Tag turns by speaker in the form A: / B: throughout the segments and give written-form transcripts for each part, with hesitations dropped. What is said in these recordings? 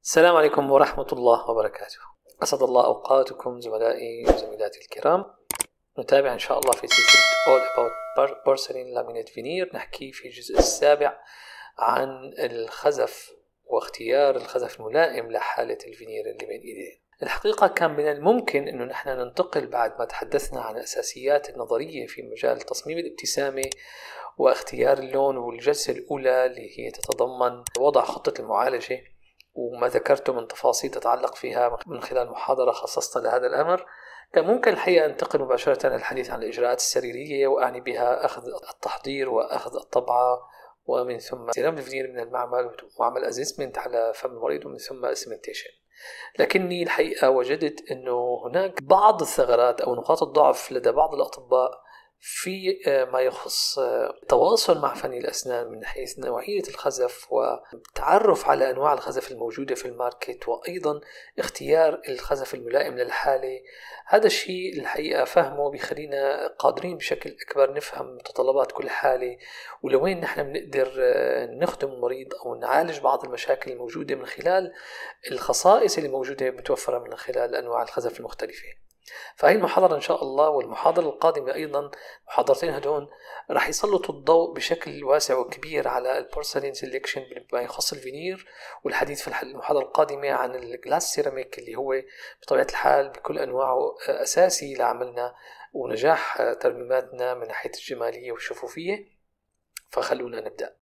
A: السلام عليكم ورحمة الله وبركاته. أسعد الله أوقاتكم زملائي وزميلاتي الكرام. نتابع إن شاء الله في سلسلة All About Porcelain Laminate Veneer. نحكي في الجزء السابع عن الخزف واختيار الخزف الملائم لحالة الفينير اللي بين إيدينا. الحقيقة كان من الممكن أنه نحن ننتقل بعد ما تحدثنا عن الأساسيات النظرية في مجال تصميم الابتسامة واختيار اللون، والجلسة الأولى اللي هي تتضمن وضع خطة المعالجة وما ذكرته من تفاصيل تتعلق فيها من خلال محاضرة خصصتها لهذا الأمر. كان ممكن الحقيقة أنتقل مباشرة للحديث عن الإجراءات السريرية، وأعني بها أخذ التحضير وأخذ الطبعة، ومن ثم استلام الفينير من المعمل وعمل أسسمنت على فم المريض، ومن ثم اسمنتيشن. لكني الحقيقة وجدت أنه هناك بعض الثغرات أو نقاط الضعف لدى بعض الأطباء في ما يخص التواصل مع فني الأسنان من حيث نوعية الخزف والتعرف على أنواع الخزف الموجودة في الماركت، وأيضا اختيار الخزف الملائم للحالة. هذا الشيء الحقيقة فهمه بيخلينا قادرين بشكل أكبر نفهم متطلبات كل حالة، ولوين نحن بنقدر نخدم المريض أو نعالج بعض المشاكل الموجودة من خلال الخصائص اللي موجودة متوفرة من خلال أنواع الخزف المختلفة. فهي المحاضرة إن شاء الله والمحاضرة القادمة أيضا، محاضرتين هدول راح يسلطوا الضوء بشكل واسع وكبير على البورسلين سيلكشن بما يخص الفينير، والحديث في المحاضرة القادمة عن الجلاس سيراميك اللي هو بطبيعة الحال بكل أنواعه أساسي لعملنا ونجاح ترميماتنا من ناحية الجمالية والشفوفية. فخلونا نبدأ.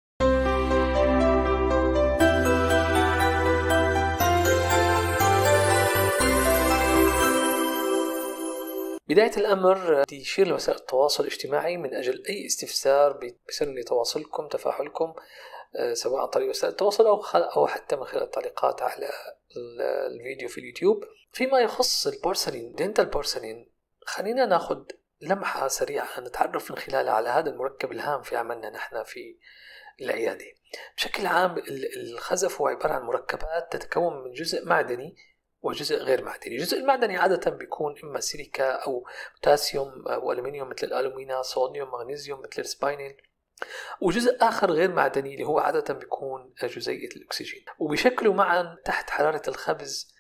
A: بداية الأمر بدي يشير لوسائل التواصل الاجتماعي من أجل أي استفسار بيسن تواصلكم تفاعلكم، سواء عن طريق وسائل التواصل أو حتى من خلال التعليقات على الفيديو في اليوتيوب. فيما يخص البورسلين دينتال بورسلين، خلينا ناخذ لمحة سريعة نتعرف من خلالها على هذا المركب الهام في عملنا نحن في العيادة. بشكل عام الخزف هو عبارة عن مركبات تتكون من جزء معدني وجزء غير معدني. الجزء المعدني عادة بيكون إما سيليكا أو بوتاسيوم أو ألمنيوم مثل الألومينا، صوديوم، مغنيسيوم مثل السباينيل، وجزء آخر غير معدني اللي هو عادة بيكون جزيئة الأكسجين، وبيشكلوا معا تحت حرارة الخبز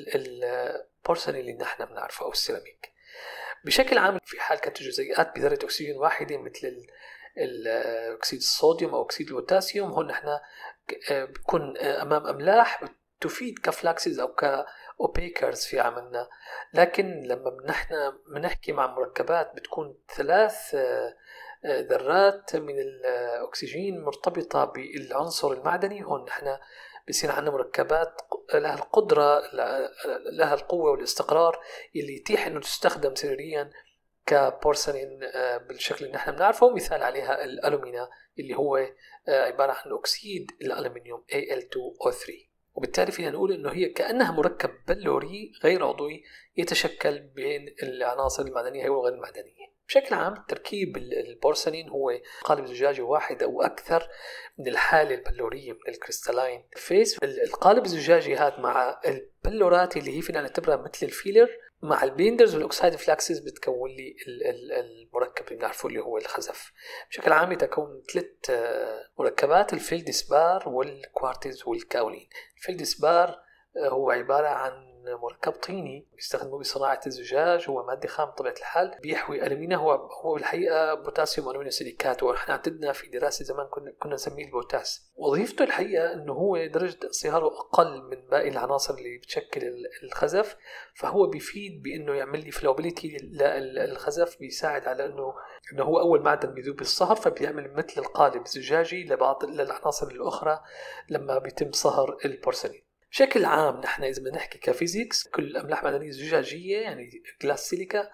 A: البورسلين اللي نحن بنعرفه أو السيراميك. بشكل عام في حال كانت الجزيئات بذرة أكسجين واحدة مثل أكسيد الصوديوم أو أكسيد البوتاسيوم، هون نحن بيكون أمام أملاح تفيد كفلاكسز أو كأوبيكرز في عملنا. لكن لما نحن بنحكي مع مركبات بتكون 3 ذرات من الأكسجين مرتبطة بالعنصر المعدني، هون نحن بيصير عندنا مركبات لها القدرة لها القوة والاستقرار اللي يتيح أنه تستخدم سريريا كبورسلين بالشكل اللي نحن بنعرفه. مثال عليها الألومينا اللي هو عبارة عن أكسيد الألمنيوم Al2O3، وبالتالي فينا نقول أنه هي كأنها مركب بلوري غير عضوي يتشكل بين العناصر المعدنية والغير المعدنية. بشكل عام تركيب البورسلين هو قالب زجاجي واحد أو أكثر من الحالة البلورية من الكريستالاين فيس. القالب الزجاجي هذا مع البلورات اللي هي فينا نعتبرها مثل الفيلر مع البيندرز والأكسايد فلاكسز بتكون لي المركب اللي بنعرفه اللي هو الخزف. بشكل عام يتكون 3 مركبات: الفيلدسبار والكوارتز والكاولين. الفيلدسبار هو عبارة عن مركب طيني بيستخدموه بصناعة الزجاج، هو مادة خام بطبيعة الحال بيحوي ألمينا، هو بالحقيقة بوتاسيوم ألمنيوم سيليكات، ونحن عددنا في دراسة زمان كنا نسميه البوتاس. وظيفته الحقيقة أنه هو درجة انصهاره أقل من باقي العناصر اللي بتشكل الخزف، فهو بيفيد بأنه يعمل لي فلوبيليتي للخزف، بيساعد على أنه هو أول معدن بيذوب بالصهر، فبيعمل مثل القالب الزجاجي لبعض العناصر الأخرى لما بيتم صهر البورسلين. بشكل عام نحن إذا بدنا نحكي كفيزيكس، كل الأملاح المعدنية الزجاجية يعني جلاس سيليكا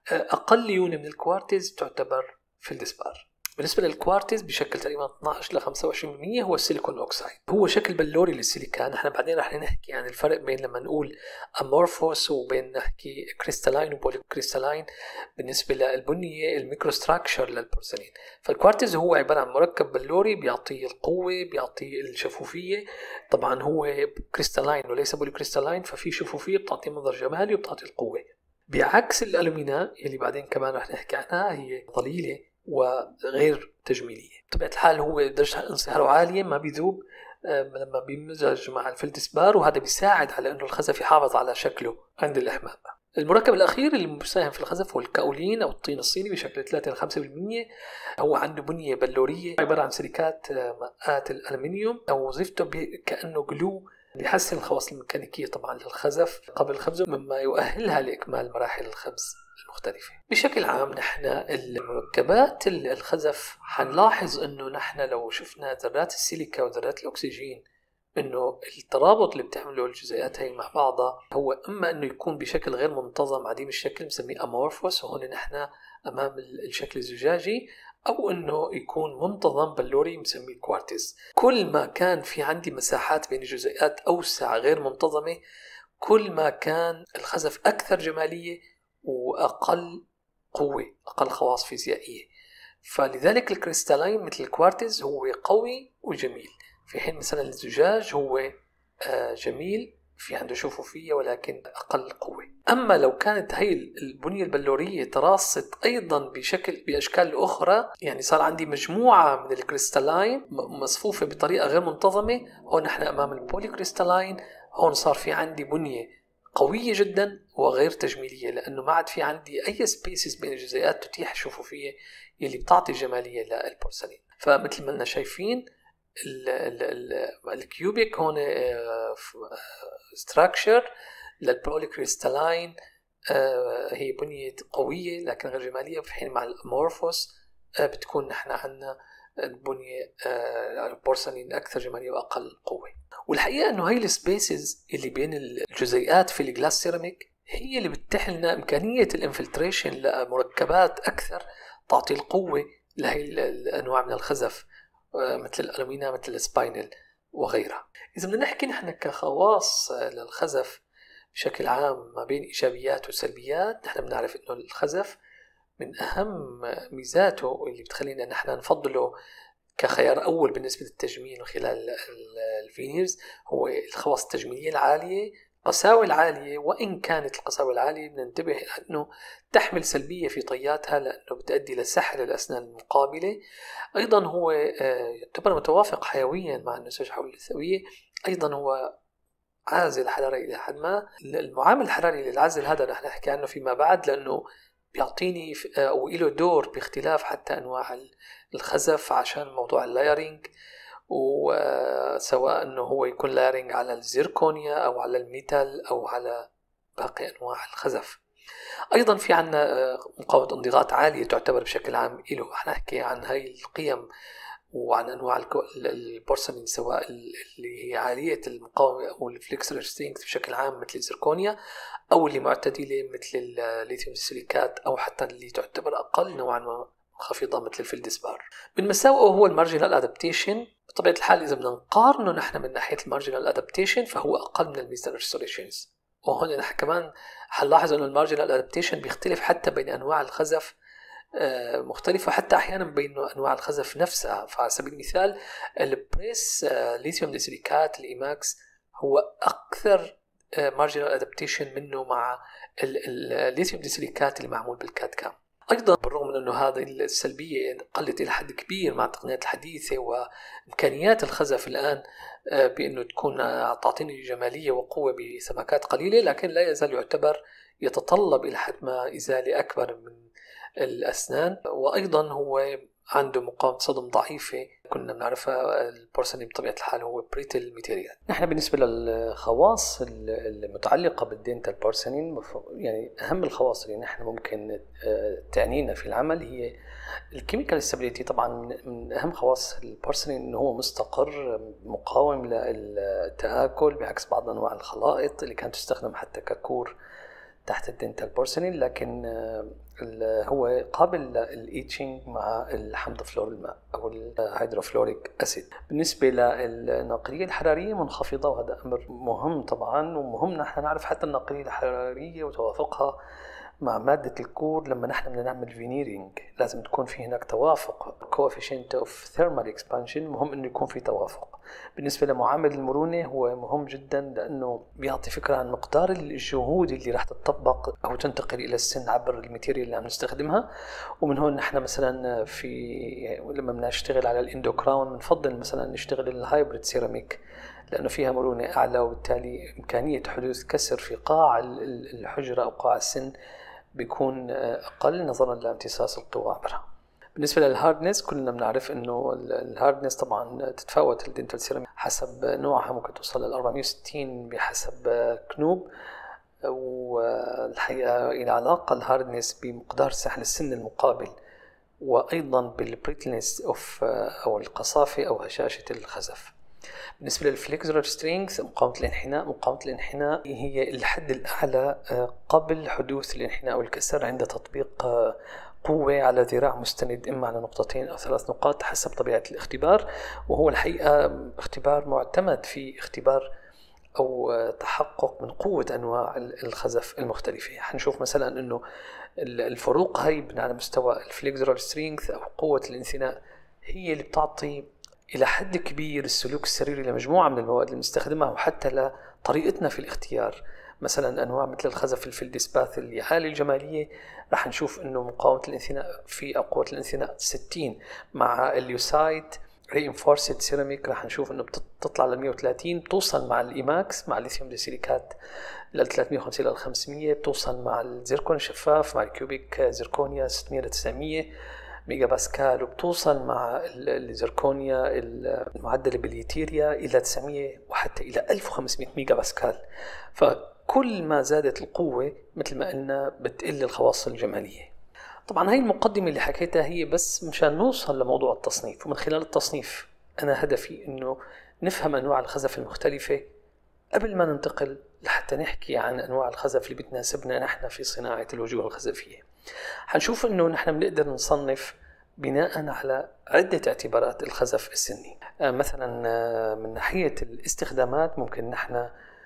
A: أقل ليونة من الكوارتز تعتبر فيلدسبار. بالنسبة للكوارتز بشكل تقريبا 12 ل 25% هو السيليكون أوكسايد، هو شكل بلوري للسيليكا. نحن بعدين رح نحكي عن الفرق بين لما نقول أمورفوس وبين نحكي كريستالاين وبوليكريستالاين بالنسبة للبنية الميكروستراكشر للبورسلين. فالكوارتز هو عبارة عن مركب بلوري بيعطي القوة بيعطي الشفوفية، طبعا هو كريستالاين وليس بوليكريستالاين، ففي شفوفية بتعطي منظر جمالي وبتعطي القوة، بعكس الألومينا اللي بعدين كمان رح نحكي عنها هي ضليلة وغير تجميلية. بطبيعة الحال هو درجة انصهاره عالية ما بيذوب، لما بيمزج مع الفلدسبار، وهذا بيساعد على أنه الخزف يحافظ على شكله عند الإحماء. المركب الأخير اللي مساهم في الخزف هو الكاولين أو الطين الصيني بشكل 3-5%. هو عنده بنية بلورية عبارة عن سيليكات ماءات الألمنيوم، أو وظيفته كأنه جلو بيحسن الخواص الميكانيكية طبعا للخزف قبل خبزه، مما يؤهلها لإكمال مراحل الخبز المختلفة. بشكل عام نحن المركبات الخزف حنلاحظ أنه نحن لو شفنا ذرات السيليكا وذرات الأكسجين، انه الترابط اللي بتعمله الجزيئات هي مع بعضها هو اما انه يكون بشكل غير منتظم عديم الشكل بنسميه امورفوس، وهون نحن امام الشكل الزجاجي، او انه يكون منتظم بلوري بنسميه كوارتز. كل ما كان في عندي مساحات بين الجزيئات اوسع غير منتظمه، كل ما كان الخزف اكثر جماليه واقل قوه، اقل خواص فيزيائيه. فلذلك الكريستالين مثل الكوارتز هو قوي وجميل، في حين مثلا الزجاج هو جميل، في عنده شفافية ولكن أقل قوة. أما لو كانت هي البنية البلورية تراصت أيضا بأشكال أخرى، يعني صار عندي مجموعة من الكريستالين مصفوفة بطريقة غير منتظمة، هون نحن أمام البوليكريستالين. هون صار في عندي بنية قوية جدا وغير تجميلية، لأنه ما عاد في عندي أي سبيسز بين الجزيئات تتيح الشفافية اللي بتعطي جمالية للبورسلين. فمثل ما لنا شايفين الكيوبيك هون ستراكشر للبوليكريستالين، هي بنية قوية لكن غير جمالية، في حين مع الامورفوس بتكون نحن عندنا البنية البورسلين أكثر جمالية وأقل قوة. والحقيقة أنه هاي السبيسز اللي بين الجزيئات في الجلاس سيراميك هي اللي بتتيح لنا إمكانية الانفلتريشن لمركبات أكثر تعطي القوة لهي الأنواع من الخزف، مثل الألومينا مثل السباينل وغيرها. إذا بدنا نحكي نحن كخواص للخزف بشكل عام ما بين إيجابيات وسلبيات، نحن بنعرف إنه الخزف من أهم ميزاته اللي بتخلينا نحن نفضله كخيار أول بالنسبة للتجميل من خلال الفينيرز هو الخواص التجميلية العالية، القساوة العالية. وإن كانت القساوة العالية بننتبه أنه تحمل سلبية في طياتها لأنه بتؤدي لسحر الأسنان المقابلة. أيضا هو يعتبر متوافق حيويا مع النسيج حول اللثوية. أيضا هو عازل حراري إلى حد ما. المعامل الحراري للعزل هذا نحن نحكي عنه فيما بعد، لأنه بيعطيني أو له دور باختلاف حتى أنواع الخزف عشان موضوع اللايرينج، وسواء أنه هو يكون لايرينج على الزيركونيا أو على الميتال أو على باقي أنواع الخزف. أيضا في عنا مقاومة انضغاط عالية تعتبر بشكل عام له. احنا نحكي عن هاي القيم وعن أنواع البورسلين، سواء اللي هي عالية المقاومة أو الفليكسر سترينث بشكل عام مثل الزيركونيا، أو اللي معتدلة مثل الليثيوم سيليكات، أو حتى اللي تعتبر أقل نوعا ما خفيضة مثل الفلدسبار. من مساوئه هو المارجنال أدابتيشن. بطبيعة الحال إذا بدنا نقارنه نحن من ناحية المارجنال أدابتيشن فهو أقل من الميزان ريستوريشنز. وهون نحن كمان حنلاحظ أنه المارجنال أدابتيشن بيختلف حتى بين أنواع الخزف مختلفة، حتى أحيانا بين أنواع الخزف نفسها. فعلى سبيل المثال البريس ليثيوم سيليكات الإيماكس هو أكثر مارجنال أدابتيشن منه مع الليثيوم سيليكات اللي معمول بالكاد كام. أيضا بالرغم من أنه هذه السلبية قلت إلى حد كبير مع التقنيات الحديثة وإمكانيات الخزف الآن بأنه تكون تعطيني جمالية وقوة بسمكات قليلة، لكن لا يزال يعتبر يتطلب إلى حد ما إزالة أكبر من الأسنان. وأيضا هو عنده مقاومة صدم ضعيفة كنا بنعرفها. البورسلين بطبيعة الحال هو بريتل ماتيريال.
B: نحن بالنسبة للخواص المتعلقة بالدينتال بورسلين، يعني أهم الخواص اللي نحن ممكن تعنينا في العمل هي الكيميكال ستابيليتي. طبعا من أهم خواص البورسلين إنه هو مستقر مقاوم للتآكل بعكس بعض أنواع الخلائط اللي كانت تستخدم حتى ككور تحت الدينتال بورسلين، لكن هو قابل للإيتشنج مع الحمض فلور الماء أو الهيدروفلوريك أسيد. بالنسبة للناقلية الحرارية منخفضة، وهذا أمر مهم طبعا، ومهم نحن نعرف حتى الناقلية الحرارية وتوافقها مع مادة الكور. لما نحن بدنا نعمل فينيرينج لازم تكون في هناك توافق. coefficient of thermal expansion مهم إنه يكون في توافق. بالنسبة لمعامل المرونة هو مهم جدا لأنه بيعطي فكرة عن مقدار الجهود اللي راح تطبق أو تنتقل إلى السن عبر الماتيريال اللي عم نستخدمها. ومن هون نحن مثلا لما بنشتغل على الاندوكراون بنفضل مثلا نشتغل الهايبريد سيراميك لأنه فيها مرونة أعلى، وبالتالي إمكانية حدوث كسر في قاع الحجرة أو قاع السن بيكون أقل نظرا لامتصاص القوى عبرها. بالنسبة للهاردنس كلنا بنعرف انه الهاردنس طبعا تتفاوت الدنتال سيراميك حسب نوعها، ممكن توصل ل 460 بحسب كنوب، والحقيقة إلى علاقة الهاردنس بمقدار سحل السن المقابل، وأيضا بالبريتلنس أو القصافة أو هشاشة الخزف. بالنسبة للفليكزورال سترينجز مقاومة الانحناء هي الحد الأعلى قبل حدوث الانحناء والكسر عند تطبيق قوة على ذراع مستند إما على نقطتين أو 3 نقاط حسب طبيعة الاختبار. وهو الحقيقة اختبار معتمد في اختبار أو تحقق من قوة أنواع الخزف المختلفة. حنشوف مثلا أنه الفروق هاي على مستوى الفليكزورال سترينجز أو قوة الانثناء هي اللي بتعطي إلى حد كبير السلوك السريري لمجموعة من المواد اللي بنستخدمها وحتى لطريقتنا في الاختيار. مثلا أنواع مثل الخزف الفلدسباث اللي عالي الجمالية رح نشوف أنه مقاومة الانثناء في قوة الانثناء 60، مع اليوسايت reinforced سيراميك رح نشوف أنه بتطلع ل 130، بتوصل مع الإيماكس مع الليثيوم ديسيليكات لل 350 لل 500، بتوصل مع الزيركون الشفاف مع الكيوبيك زيركونيا 600 ل 900 ميجا باسكال، وبتوصل مع الزيركونيا المعدلة باليتيريا إلى 900 وحتى إلى 1500 ميجا باسكال. فكل ما زادت القوة مثل ما قلنا بتقل الخواص الجمالية. طبعا هاي المقدمة اللي حكيتها هي بس مشان نوصل لموضوع التصنيف، ومن خلال التصنيف أنا هدفي إنه نفهم أنواع الخزف المختلفة قبل ما ننتقل لحتى نحكي عن أنواع الخزف اللي بتناسبنا نحن في صناعة الوجوه الخزفية. حنشوف أنه نحن بنقدر نصنف بناء على عدة اعتبارات الخزف السني. مثلا من ناحية الاستخدامات ممكن نحن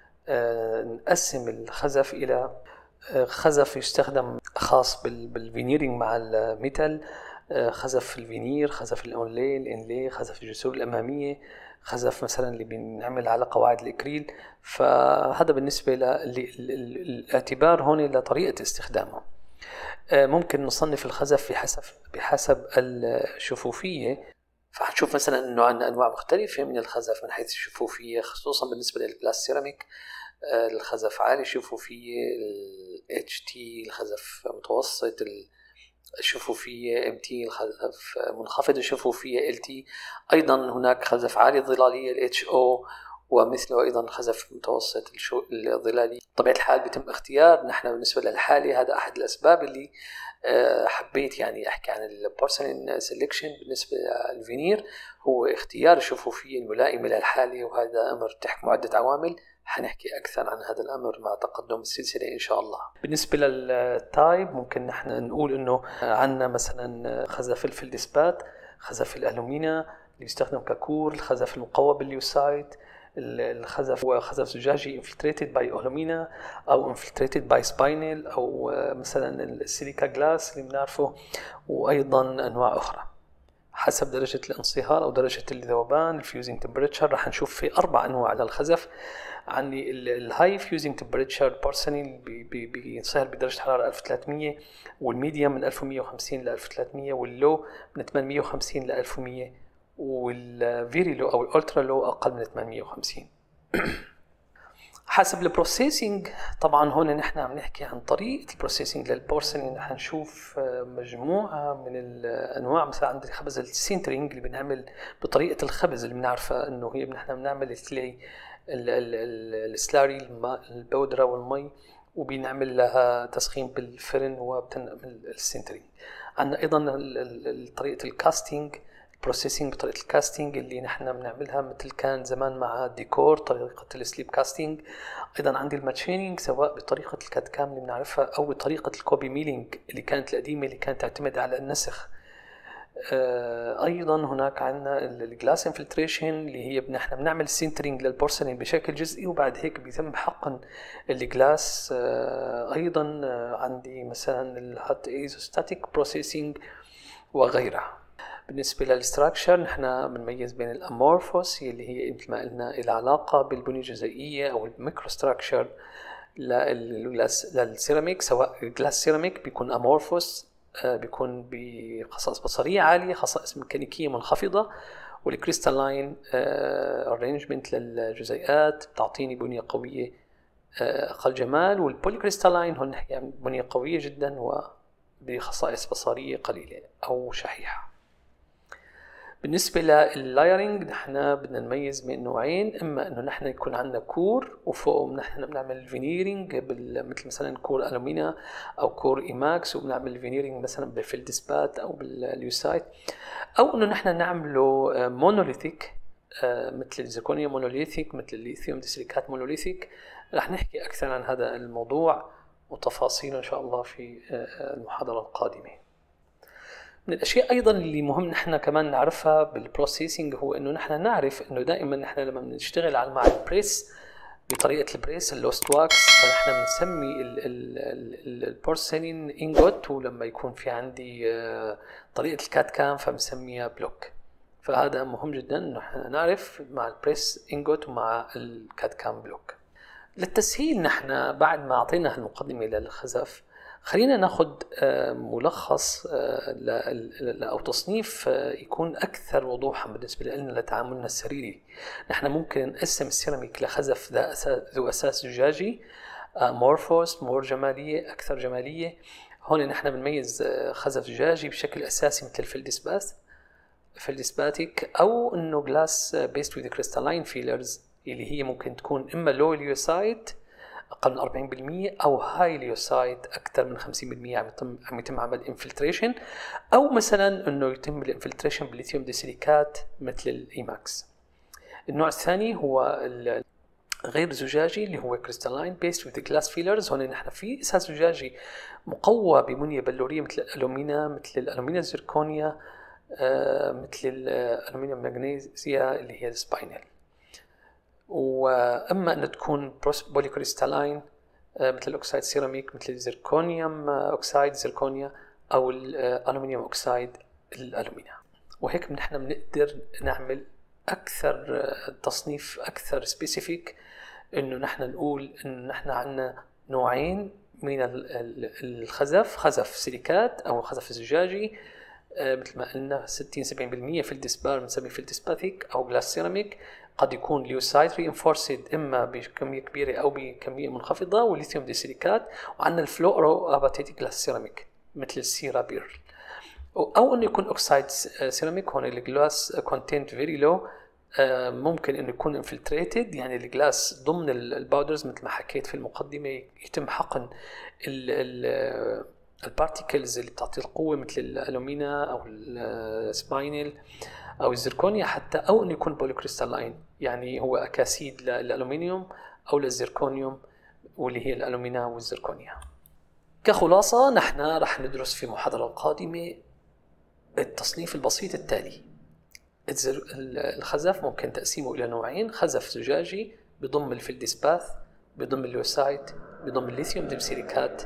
B: نقسم الخزف إلى خزف يستخدم خاص بالفينيرينج مع الميتال، خزف الفينير، خزف الأونلي، الإنلي، خزف الجسور الأمامية، خزف مثلا اللي بنعمل على قواعد الإكريل. فهذا بالنسبة للاعتبار هون لطريقة استخدامه. ممكن نصنف الخزف بحسب الشفوفية، فهنشوف مثلا انه عندنا انواع مختلفة من الخزف من حيث الشفوفية، خصوصا بالنسبة للجلاس سيراميك. الخزف عالي الشفوفية HT، الخزف متوسط الشفوفية MT، الخزف منخفض الشفوفية LT. ايضا هناك خزف عالي الظلالية HO، ومثله أيضا خزف متوسط الظلالي. بطبيعة الحال بيتم اختيار نحن بالنسبة للحالة، هذا أحد الأسباب اللي حبيت يعني أحكي عن البورسلين سيلكشن بالنسبة للفينير، هو اختيار الشفوفية الملائمة للحالة، وهذا أمر تحكم عدة عوامل. حنحكي أكثر عن هذا الأمر مع تقدم السلسلة إن شاء الله. بالنسبة للتايب ممكن نحن نقول إنه عندنا مثلا خزف الفلدسبات، خزف الألومينا اللي يستخدم ككور، الخزف المقوى باليوسايت، الخزف هو خزف زجاجي infiltrated by alumina أو infiltrated by spinel، أو مثلا السيليكا جلاس اللي بنعرفه، وأيضا أنواع أخرى حسب درجة الانصهار أو درجة الذوبان. الفيوزينج تمبريتشر رح نشوف في 4 أنواع للخزف. عندي الهاي فيوزينج تمبريتشر بورسلين بينصهر بدرجة حرارة 1300، والميديوم من 1150 ل 1300، واللو من 850 ل 1100، والفيري لو او الالترا لو اقل من 850. حسب البروسيسنج طبعا هون نحن عم نحكي عن طريقه البروسيسنج للبورسلين. رح نشوف مجموعه من الانواع. مثلا عندي خبز السينترينج اللي بنعمل بطريقه الخبز اللي بنعرفها انه هي نحن بنعمل السلاري البودره والمي، وبنعمل لها تسخين بالفرن وبتنعمل السينترينج. عندنا ايضا طريقه الكاستنج بروسيسنج بطريقة الكاستنج اللي نحن بنعملها مثل كان زمان مع الديكور طريقة السليب كاستنج. أيضا عندي الماتشينينج سواء بطريقة الكاتكام اللي بنعرفها أو بطريقة الكوبي ميلينج اللي كانت القديمة اللي كانت تعتمد على النسخ. أيضا هناك عندنا الجلاس انفلتريشن اللي هي نحن بنعمل سينترينج للبورسلين بشكل جزئي وبعد هيك بيتم حقن الجلاس. أيضا عندي مثلا الهات ايزوستاتيك بروسيسنج وغيرها. بالنسبة للستراكشر نحن بنميز بين الامورفوس اللي هي مثل ما قلنا العلاقة بالبنية الجزيئية أو الميكرو ستراكشر للسيراميك. سواء الجلاس سيراميك بيكون امورفوس، بيكون بخصائص بصرية عالية، خصائص ميكانيكية منخفضة، والكريستالين ارينجمنت للجزيئات بتعطيني بنية قوية أقل جمال، والبوليكريستالين هون نحكي عن بنية قوية جدا وبخصائص بصرية قليلة أو شحيحة. بالنسبة لللايرنج نحن بدنا نميز بين نوعين، إما إنه نحن يكون عندنا كور وفوق نحن بنعمل فينيرينج مثل مثلا كور ألومينا أو كور إيماكس، وبنعمل فينيرينج مثلا بالفلدسبات أو بالليوسايت، أو إنه نحن نعمله مونوليثيك مثل الزيركونيا مونوليثيك، مثل الليثيوم ديسيليكات مونوليثيك. رح نحكي أكثر عن هذا الموضوع وتفاصيله إن شاء الله في المحاضرة القادمة. من الأشياء أيضا اللي مهم نحن كمان نعرفها بالبروسيسنج هو إنه نحن نعرف إنه دائما نحن لما بنشتغل على مع البريس بطريقة البريس اللوست واكس، فنحن بنسمي البورسلين انجوت، ولما يكون في عندي طريقة الكات كام فبنسميها بلوك. فهذا مهم جدا إنه نحن نعرف مع البريس انجوت ومع الكات كام بلوك. للتسهيل نحن بعد ما أعطينا المقدمة للخزف خلينا ناخد ملخص أو تصنيف يكون أكثر وضوحا بالنسبة لنا لتعاملنا السريري. نحن ممكن نقسم السيراميك لخزف ذو أساس زجاجي مورفوس، مور جمالية، أكثر جمالية. هون نحن بنميز خزف زجاجي بشكل أساسي مثل الفلدسباتيك، أو إنه جلاس بيست وذ كريستالين فيلرز اللي هي ممكن تكون إما لو ليوسايت أقل من 40% أو هاي ليوسايت أكثر من 50% عم يتم عمل انفلتريشن، أو مثلا إنه يتم الانفلتريشن بالليثيوم ديسيليكات مثل الإيماكس. النوع الثاني هو غير زجاجي اللي هو كريستالين بيست وذ جلاس فيلرز. هون نحن في أساس زجاجي مقوى ببنية بلورية مثل الألومينا، مثل الألومينا الزركونيا، مثل الألومينا مغنيسيا اللي هي السباينل. وأما أن تكون بوليكريستالين مثل الأكسايد سيراميك، مثل الزركونيوم أكسايد زركونيا، أو الألومنيوم أكسايد الألومينا. وهيك نحن بنقدر نعمل أكثر تصنيف أكثر سبيسيفيك، إنه نحن نقول إنه نحن عندنا نوعين من الخزف، خزف سيليكات أو خزف زجاجي مثل ما قلنا 60-70% في الديسبار بنسميه فلدسباتيك أو جلاس سيراميك. قد يكون ليوسايت رينفورسد إما بكمية كبيرة أو بكمية منخفضة، والليثيوم ديسيليكات. وعندنا الفلورو أباتيتيك جلاس سيراميك مثل السيرا بيرل، أو إنه يكون أكسايد سيراميك. هون الجلاس كونتنت فيري لو، ممكن إنه يكون انفلتريتد، يعني الجلاس ضمن الباودرز مثل ما حكيت في المقدمة يتم حقن البارتيكلز اللي بتعطي القوة مثل الألومينا أو السباينل أو الزركونيا حتى، أو إنه يكون بوليكريستالين يعني هو أكاسيد للألومنيوم أو للزركونيوم واللي هي الألومينا والزركونيا. كخلاصة نحن رح ندرس في محاضرة قادمة التصنيف البسيط التالي. الخزف ممكن تقسيمه إلى نوعين: خزف زجاجي بضم الفلدسباث، بضم الليوسايت، بضم الليثيوم ديسيليكات،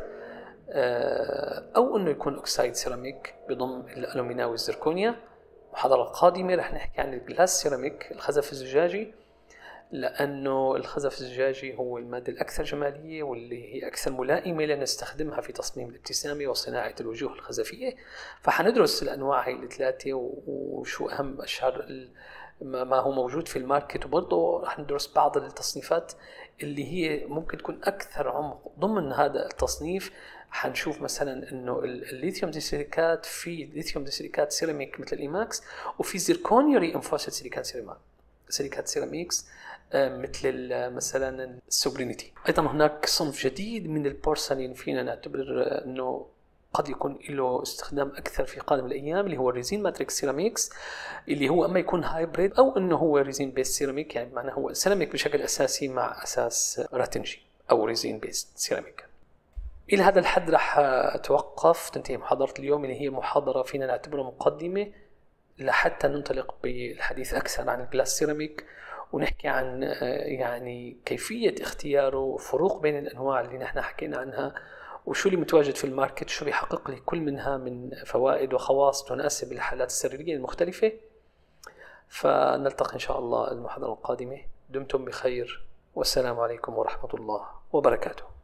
B: أو إنه يكون أكسايد سيراميك بضم الألومينا والزركونيا. محاضرة قادمة رح نحكي عن الجلاس سيراميك، الخزف الزجاجي، لأنه الخزف الزجاجي هو المادة الأكثر جمالية واللي هي أكثر ملائمة لنستخدمها في تصميم الابتسامة وصناعة الوجوه الخزفية. فحندرس الأنواع هاي الثلاثة وشو أهم أشهر ما هو موجود في الماركت، وبرضه رح ندرس بعض التصنيفات اللي هي ممكن تكون أكثر عمق ضمن هذا التصنيف. حنشوف مثلا انه الليثيوم ديسيليكات، في ليثيوم ديسيليكات سيراميك مثل الإيماكس، وفي زيركونيا رينفورسد سيليكات سيراميكس مثل مثلا السوبرينيتي. ايضا هناك صنف جديد من البورسلين فينا نعتبر انه قد يكون له استخدام اكثر في قادم الايام، اللي هو الريزين ماتريكس سيراميكس، اللي هو اما يكون هايبريد او انه هو ريزين بيست سيراميك، يعني معناه هو سيراميك بشكل اساسي مع اساس راتنجي او ريزين بيست سيراميك. إلى هذا الحد رح أتوقف، تنتهي محاضرة اليوم اللي هي محاضرة فينا نعتبرها مقدمة لحتى ننطلق بالحديث أكثر عن الجلاس سيراميك، ونحكي عن يعني كيفية اختياره، فروق بين الأنواع اللي نحن حكينا عنها، وشو اللي متواجد في الماركت، شو بيحقق لي كل منها من فوائد وخواص تناسب الحالات السريرية المختلفة. فنلتقي إن شاء الله المحاضرة القادمة. دمتم بخير، والسلام عليكم ورحمة الله وبركاته.